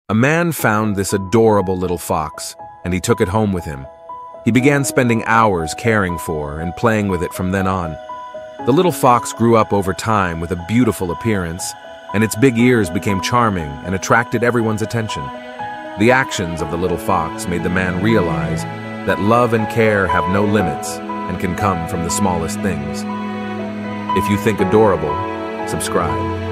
A man found this adorable little fox, and he took it home with him. He began spending hours caring for and playing with it from then on. The little fox grew up over time with a beautiful appearance, and its big ears became charming and attracted everyone's attention. The actions of the little fox made the man realize that love and care have no limits and can come from the smallest things. If you think adorable, subscribe.